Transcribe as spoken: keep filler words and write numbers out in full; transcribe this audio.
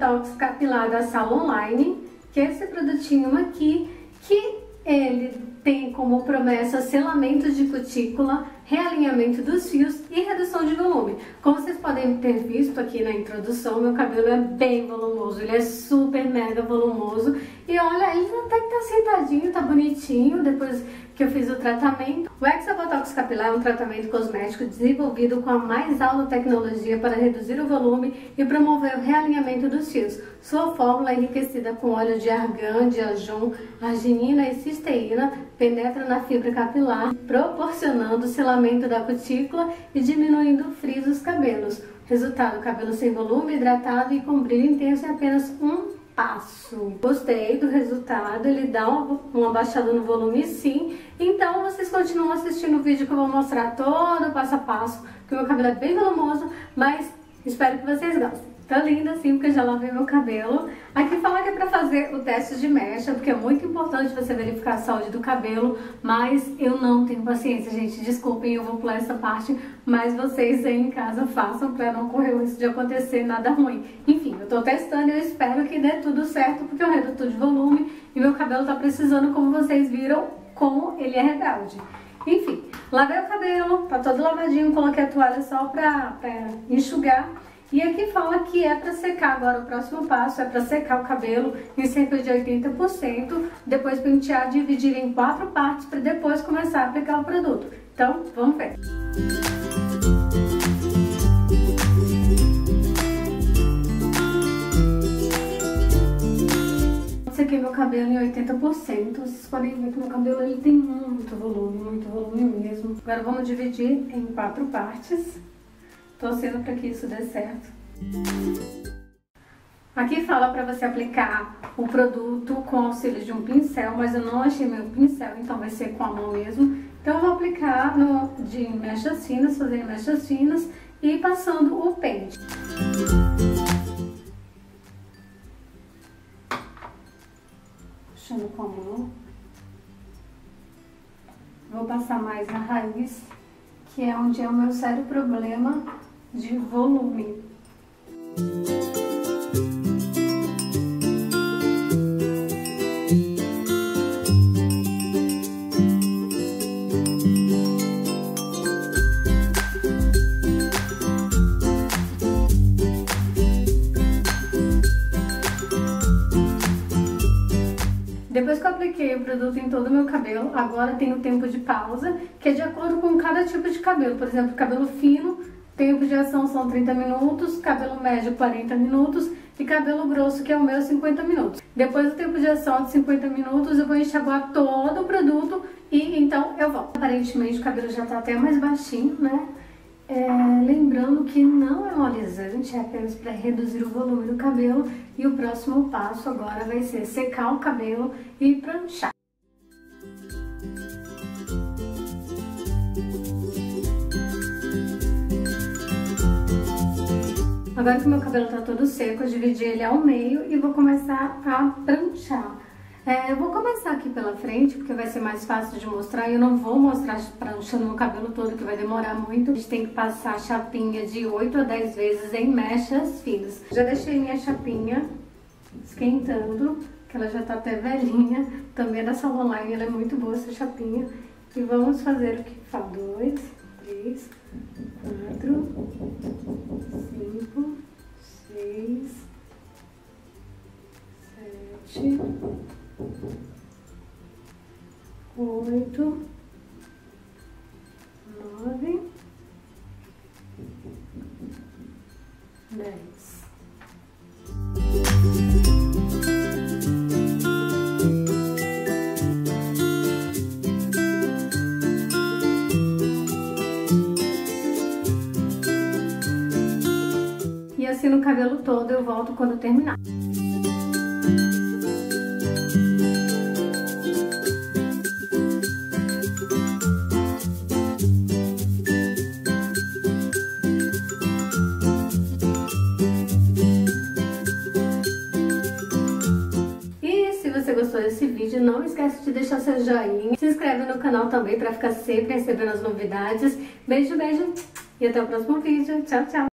Botox Capilar da Sala Online, que é esse produtinho aqui, que ele tem como promessa selamento de cutícula, realinhamento dos fios e redução de volume. Como vocês podem ter visto aqui na introdução, meu cabelo é bem volumoso, ele é super mega volumoso. E olha, ele até que tá sentadinho, tá bonitinho, depois que eu fiz o tratamento. O Hexa Botox Capilar é um tratamento cosmético desenvolvido com a mais alta tecnologia para reduzir o volume e promover o realinhamento dos fios. Sua fórmula é enriquecida com óleo de argan, de ajon, arginina e cisteína, penetra na fibra capilar, proporcionando o selamento da cutícula e diminuindo o frizz dos cabelos. Resultado: cabelo sem volume, hidratado e com brilho intenso em apenas um passo. Gostei do resultado, ele dá uma, uma baixada no volume sim. Então vocês continuam assistindo o vídeo que eu vou mostrar todo o passo a passo, porque o meu cabelo é bem volumoso, mas espero que vocês gostem. Tá linda assim, porque eu já lavei meu cabelo. Aqui fala que é pra fazer o teste de mecha, porque é muito importante você verificar a saúde do cabelo, mas eu não tenho paciência, gente. Desculpem, eu vou pular essa parte, mas vocês aí em casa façam pra não correr o risco de acontecer nada ruim. Enfim, eu tô testando e eu espero que dê tudo certo, porque eu redutor de volume e meu cabelo tá precisando, como vocês viram, como ele é rebelde. Enfim, lavei o cabelo, tá todo lavadinho, coloquei a toalha só pra, pra enxugar. E aqui fala que é para secar. Agora o próximo passo é para secar o cabelo em cerca de oitenta por cento, depois pentear, dividir em quatro partes para depois começar a aplicar o produto. Então, vamos ver. Sequei meu cabelo em oitenta por cento. Vocês podem ver que meu cabelo ele tem muito volume, muito volume mesmo. Agora vamos dividir em quatro partes, torcendo para que isso dê certo. Aqui fala para você aplicar o produto com auxílio de um pincel, mas eu não achei meu pincel, então vai ser com a mão mesmo. Então eu vou aplicar no, de mechas finas, fazer mechas finas e ir passando o pente. Puxando com a mão. Vou passar mais na raiz, que é onde é o meu sério problema de volume. Depois que eu apliquei o produto em todo o meu cabelo, agora tem o tempo de pausa, que é de acordo com cada tipo de cabelo. Por exemplo, cabelo fino, tempo de ação são trinta minutos, cabelo médio quarenta minutos e cabelo grosso, que é o meu, cinquenta minutos. Depois do tempo de ação de cinquenta minutos, eu vou enxaguar todo o produto e então eu volto. Aparentemente o cabelo já tá até mais baixinho, né? É, lembrando que não é um alisante, é apenas para reduzir o volume do cabelo. E o próximo passo agora vai ser secar o cabelo e pranchar. Agora que o meu cabelo tá todo seco, eu dividi ele ao meio e vou começar a pranchar. É, eu vou começar aqui pela frente, porque vai ser mais fácil de mostrar. E eu não vou mostrar pranchando o meu cabelo todo, que vai demorar muito. A gente tem que passar a chapinha de oito a dez vezes em mechas finas. Já deixei minha chapinha esquentando, que ela já tá até velhinha. Também é da Sala Online, ela é muito boa essa chapinha. E vamos fazer o que fala? Dois, três, quatro, cinco, seis, sete, oito, nove, dez. E assim no cabelo todo, eu volto quando terminar. Se você gostou desse vídeo, não esquece de deixar seu joinha. Se inscreve no canal também para ficar sempre recebendo as novidades. Beijo, beijo e até o próximo vídeo. Tchau, tchau!